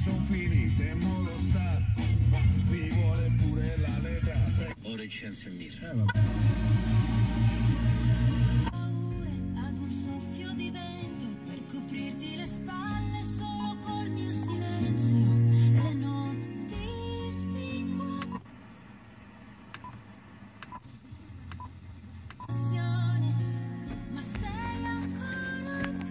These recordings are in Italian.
son finite in modo sta. Vi vuole pure la letra. Ora il censo è mio. Ad un soffio di vento per coprirti le spalle solo col mio silenzio e non distingo azione, ma sei ancora tu.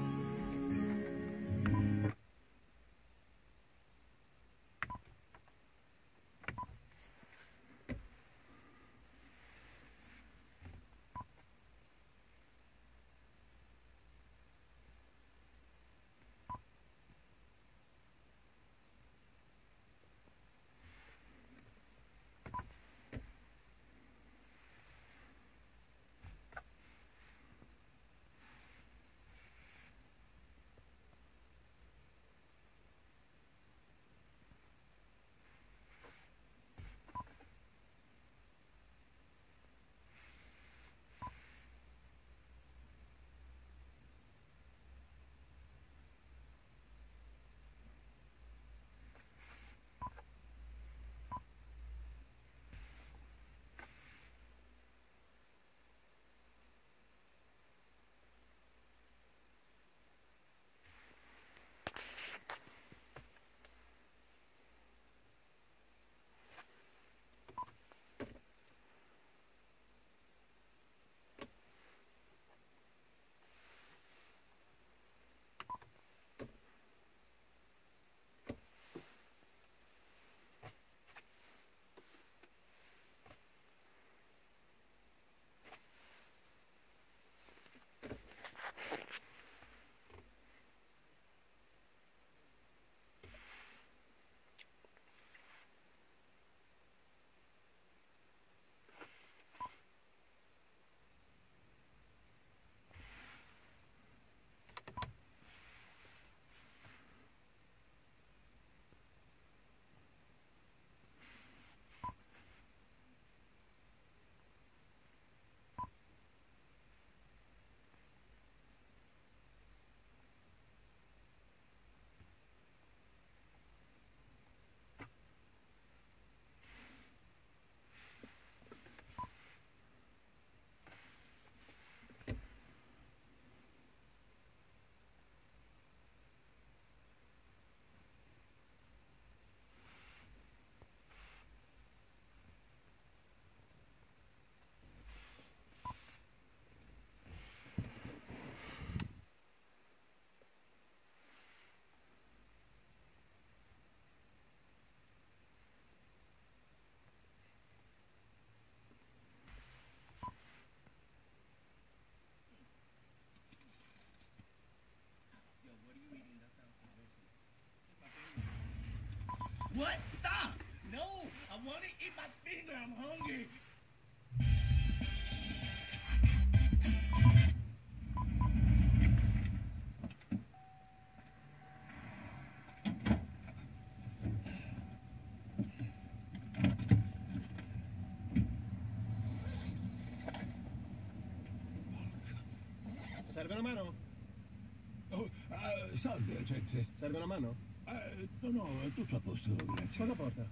What? Stop! No! I want to eat my finger. I'm hungry. Serve una mano? Oh, salve, agente. Serve una mano? No, è tutto a posto, grazie. Cosa porta?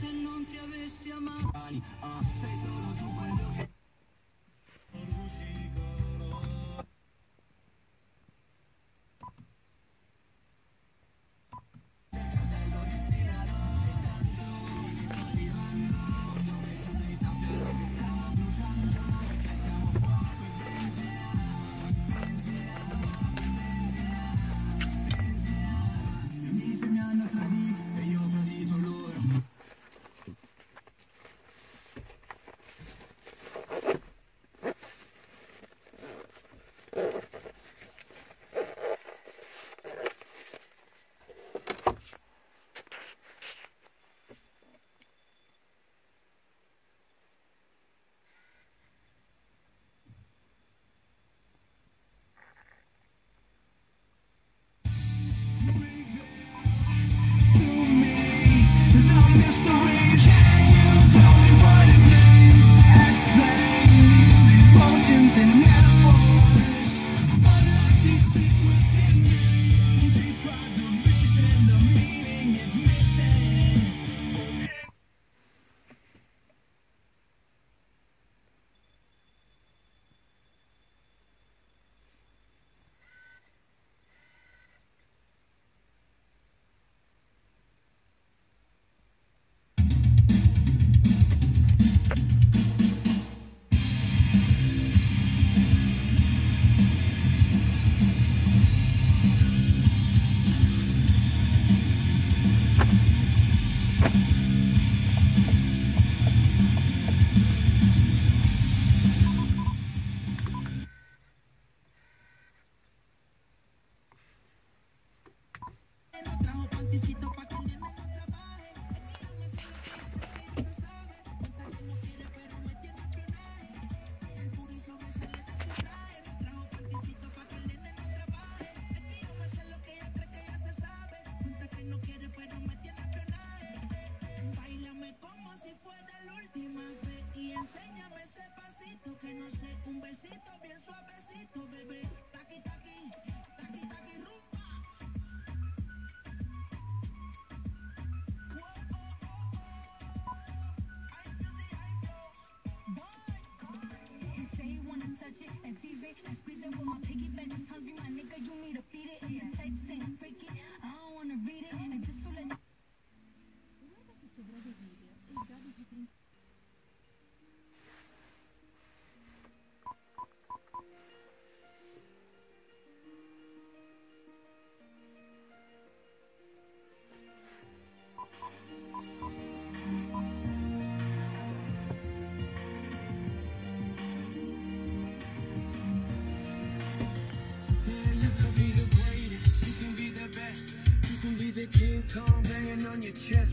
se non ti avessi amato. Sei solo tu quello che mi hanno tradito e io ho tradito loro. Trajo panticito pa' que el nene no trabaje. Es que yo me sé lo que ella se sabe. Cuenta que no quiere pero me tiene espionaje. El puri sobresale de su traje. No trajo panticito pa' que el nene no trabaje. Es que yo me sé lo que ella cree que ella se sabe. Cuenta que no quiere pero me tiene espionaje. Báilame como si fuera la última vez y enséñame ese pasito que no sé, un besito bien suavecito, bebé. Taqui taqui, taqui taqui rumba. He say he wanna touch it and tease it and squeeze it with my piggyback is hungry, my nigga. You need to feed it. If the text ain't freaky, I don't wanna read it. And just to let you. Guarda questo breve video e goditi tranquillo. Yeah, you can be the greatest, you can be the best, you can be the King Kong banging on your chest.